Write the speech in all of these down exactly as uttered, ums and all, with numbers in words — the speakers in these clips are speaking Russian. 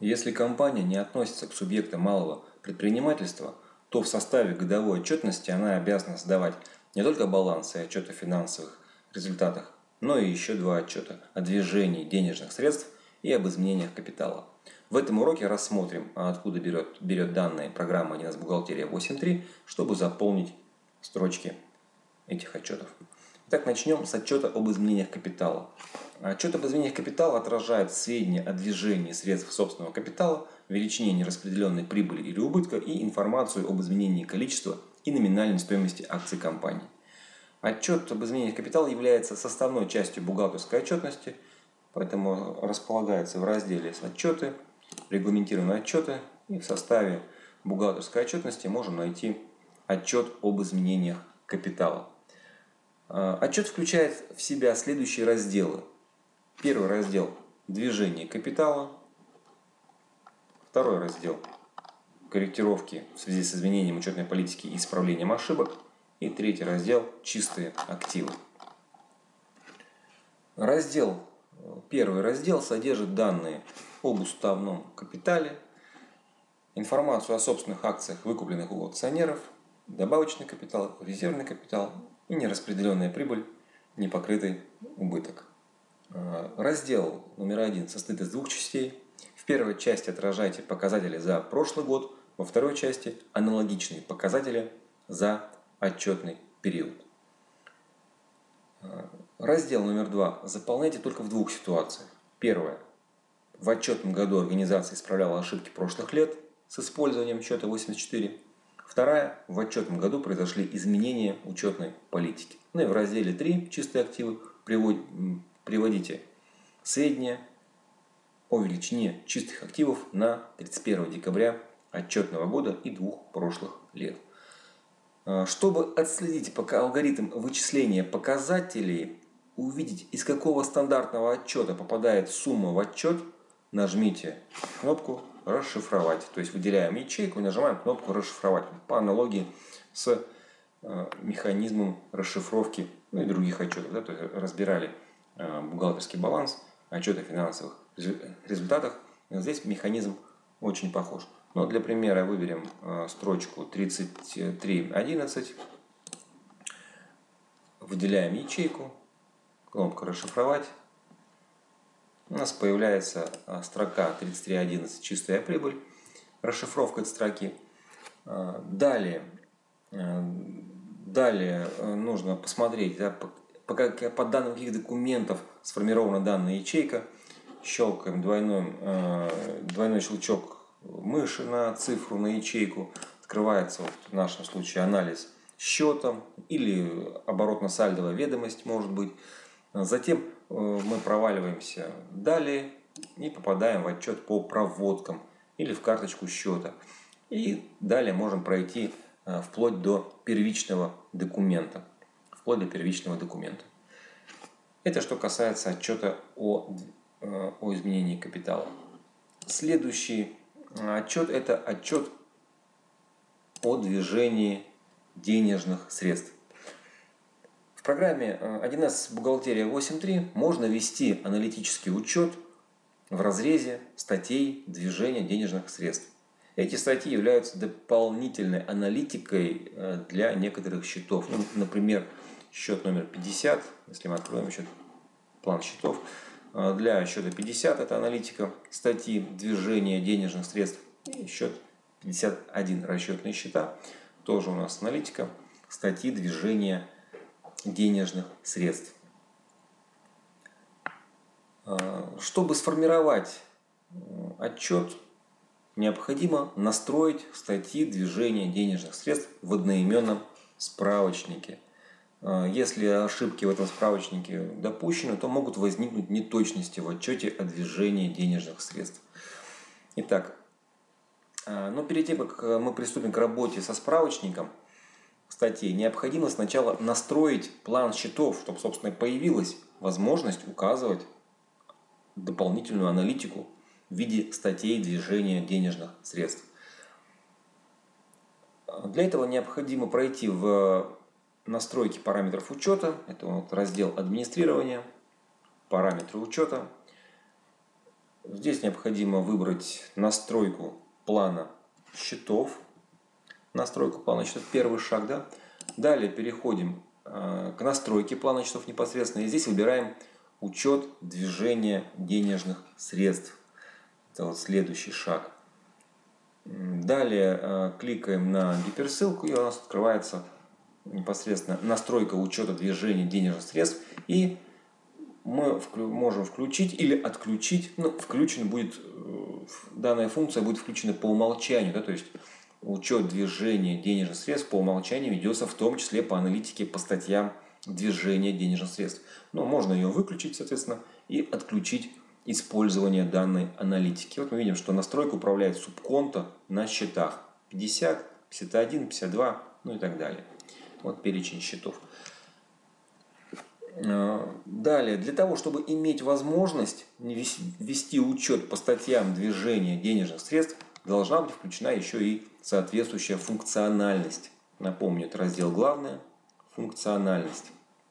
Если компания не относится к субъектам малого предпринимательства, то в составе годовой отчетности она обязана сдавать не только балансы и отчеты о финансовых результатах, но и еще два отчета о движении денежных средств и об изменениях капитала. В этом уроке рассмотрим, откуда берет, берет данные программа один эс Бухгалтерия восемь точка три, чтобы заполнить строчки этих отчетов. Итак, начнем с отчета об изменениях капитала. Отчет об изменениях капитала отражает сведения о движении средств собственного капитала, величине нераспределенной прибыли или убытка и информацию об изменении количества и номинальной стоимости акций компании. Отчет об изменениях капитала является составной частью бухгалтерской отчетности, поэтому располагается в разделе «Отчеты», «Регламентированные отчеты», и в составе бухгалтерской отчетности можно найти отчет об изменениях капитала. Отчет включает в себя следующие разделы. Первый раздел – движение капитала. Второй раздел – корректировки в связи с изменением учетной политики и исправлением ошибок. И третий раздел – чистые активы. Раздел, первый раздел содержит данные об уставном капитале, информацию о собственных акциях, выкупленных у акционеров, добавочный капитал, резервный капитал и нераспределенная прибыль, непокрытый убыток. Раздел номер один состоит из двух частей. В первой части отражайте показатели за прошлый год, во второй части аналогичные показатели за отчетный период. Раздел номер два заполняйте только в двух ситуациях. Первое. В отчетном году организация исправляла ошибки прошлых лет с использованием счета восемьдесят четыре. Вторая. В отчетном году произошли изменения учетной политики. Ну и в разделе три «Чистые активы» приводите сведения о величине чистых активов на тридцать первое декабря отчетного года и двух прошлых лет. Чтобы отследить пока алгоритм вычисления показателей, увидеть, из какого стандартного отчета попадает сумма в отчет, нажмите кнопку «Расшифровать». То есть выделяем ячейку и нажимаем кнопку «Расшифровать» по аналогии с механизмом расшифровки, ну и других отчетов. Да, то есть разбирали бухгалтерский баланс, отчет о финансовых результатах. Здесь механизм очень похож. Но для примера выберем строчку тридцать три одиннадцать, выделяем ячейку, кнопка «Расшифровать». У нас появляется строка тридцать три одиннадцать «Чистая прибыль», расшифровка этой строки. Далее, далее нужно посмотреть, да, по, по, по данным каких документов сформирована данная ячейка. Щелкаем двойной, двойной щелчок мыши на цифру, на ячейку. Открывается вот в нашем случае анализ счета или оборотно-сальдовая ведомость, может быть. Затем мы проваливаемся далее и попадаем в отчет по проводкам или в карточку счета. И далее можем пройти вплоть до первичного документа. Вплоть до первичного документа. Это что касается отчета о, о изменении капитала. Следующий отчет – это отчет о движении денежных средств. В программе один эс Бухгалтерия восемь точка три можно вести аналитический учет в разрезе статей движения денежных средств. Эти статьи являются дополнительной аналитикой для некоторых счетов. Ну, например, счет номер пятьдесят, если мы откроем счет, план счетов, для счета пятьдесят это аналитика статьи движения денежных средств. И счет пятьдесят один расчетные счета, тоже у нас аналитика статьи движения денежных средств. Чтобы сформировать отчет, необходимо настроить статьи движения денежных средств в одноименном справочнике. Если ошибки в этом справочнике допущены, то могут возникнуть неточности в отчете о движении денежных средств. Итак, но перед тем, как мы приступим к работе со справочником статей, необходимо сначала настроить план счетов, чтобы, собственно, появилась возможность указывать дополнительную аналитику в виде статей движения денежных средств. Для этого необходимо пройти в настройки параметров учета. Это вот раздел администрирования, параметры учета. Здесь необходимо выбрать настройку плана счетов. Настройку плана счетов, первый шаг, да. Далее переходим к настройке плана счетов непосредственно. И здесь выбираем учет движения денежных средств. Это вот следующий шаг. Далее кликаем на гиперссылку, и у нас открывается непосредственно настройка учета движения денежных средств. И мы можем включить или отключить. Ну, включен будет, данная функция будет включена по умолчанию. Да, то есть учет движения денежных средств по умолчанию ведется в том числе по аналитике по статьям движения денежных средств. Но можно ее выключить, соответственно, и отключить использование данной аналитики. Вот мы видим, что настройка управляет субконто на счетах пятьдесят, пятьдесят один, пятьдесят два, ну и так далее. Вот перечень счетов. Далее, для того, чтобы иметь возможность вести учет по статьям движения денежных средств, должна быть включена еще и соответствующая функциональность. Напомню, это раздел «Главное», функциональность.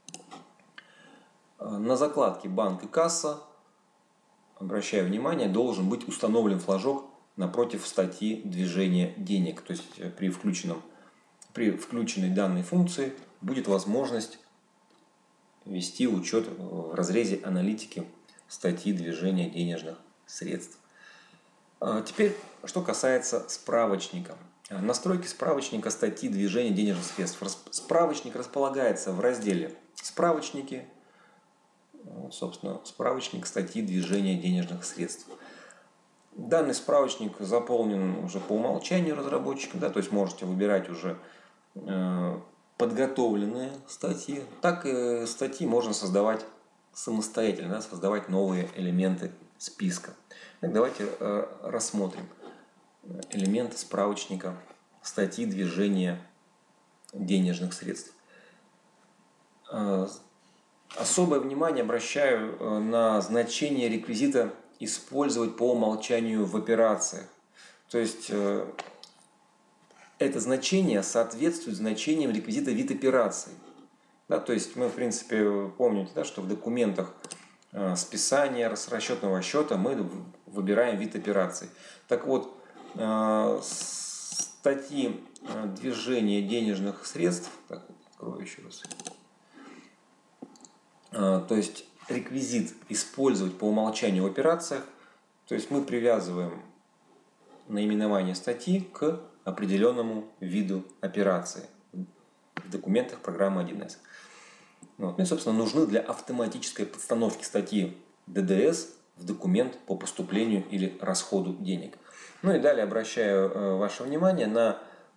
На закладке «Банк и касса», обращаю внимание, должен быть установлен флажок напротив статьи движения денег. То есть при, включенном, при включенной данной функции будет возможность вести учет в разрезе аналитики статьи движения денежных средств. Теперь, что касается справочника. Настройки справочника статьи движения денежных средств. Справочник располагается в разделе «Справочники». Вот, собственно, справочник статьи движения денежных средств. Данный справочник заполнен уже по умолчанию разработчиком, да, то есть можете выбирать уже э, подготовленные статьи. Так и статьи можно создавать самостоятельно, да, создавать новые элементы списка. Так, давайте э, рассмотрим элементы справочника статьи движения денежных средств. Э, Особое внимание обращаю на значение реквизита «Использовать по умолчанию в операциях». То есть это значение соответствует значениям реквизита «Вид операций». Да, то есть мы, в принципе, помните, да, что в документах списания с расчетного счета мы выбираем вид операций. Так вот, статьи движения денежных средств, так, открою еще раз. То есть реквизит «Использовать по умолчанию в операциях», то есть мы привязываем наименование статьи к определенному виду операции в документах программы один эс. Вот. Ну и, собственно, нужны для автоматической подстановки статьи дэ дэ эс в документ по поступлению или расходу денег. Ну и далее обращаю ваше внимание на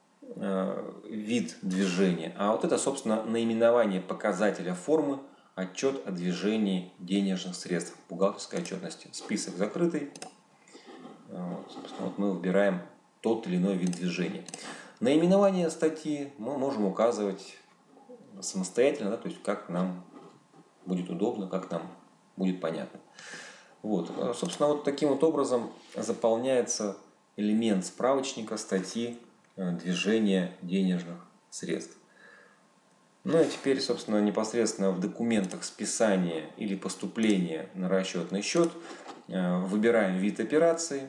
вид движения. А вот это, собственно, наименование показателя формы «Отчет о движении денежных средств» бухгалтерской отчетности. Список закрытый. Вот, собственно, вот мы выбираем тот или иной вид движения. Наименование статьи мы можем указывать самостоятельно, да, то есть как нам будет удобно, как нам будет понятно. Вот, собственно, вот таким вот образом заполняется элемент справочника статьи движения денежных средств. Ну и теперь, собственно, непосредственно в документах списания или поступления на расчетный счет выбираем вид операции.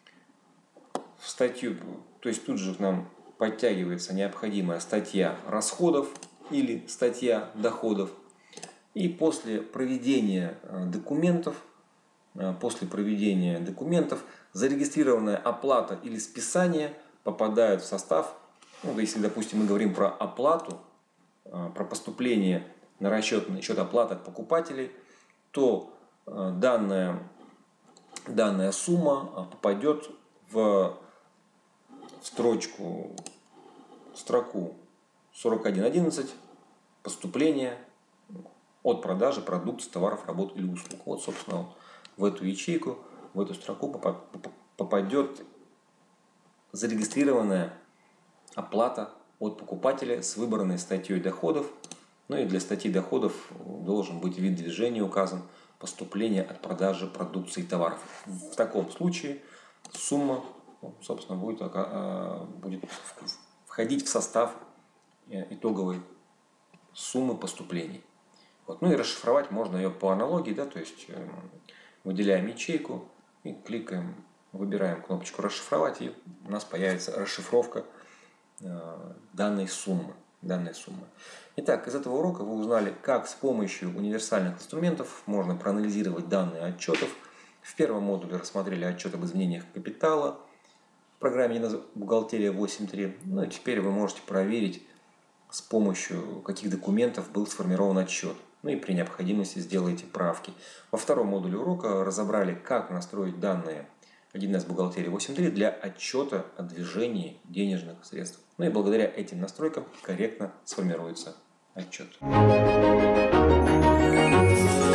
В статью, то есть тут же к нам подтягивается необходимая статья расходов или статья доходов. И после проведения документов, после проведения документов зарегистрированная оплата или списание попадают в состав. Ну, если, допустим, мы говорим про оплату, про поступление на расчетный счет оплаты от покупателей, то данная, данная сумма попадет в, в строчку, строку сорок один одиннадцать поступление от продажи продукции, товаров, работ или услуг. Вот, собственно, в эту ячейку, в эту строку попадет зарегистрированная оплата от покупателя с выбранной статьей доходов. Ну и для статьи доходов должен быть вид движения указан: поступление от продажи продукции и товаров. В таком случае сумма, собственно, будет, будет входить в состав итоговой суммы поступлений. Вот. Ну и расшифровать можно ее по аналогии, да, то есть выделяем ячейку, и кликаем, выбираем кнопочку «Расшифровать», и у нас появится расшифровка данной суммы. данной суммы. Итак, из этого урока вы узнали, как с помощью универсальных инструментов можно проанализировать данные отчетов. В первом модуле рассмотрели отчет об изменениях капитала в программе «Бухгалтерия восемь точка три». Ну и теперь вы можете проверить, с помощью каких документов был сформирован отчет. Ну и при необходимости сделайте правки. Во втором модуле урока разобрали, как настроить данные один эс Бухгалтерия восемь точка три для отчета о движении денежных средств. Ну и благодаря этим настройкам корректно сформируется отчет.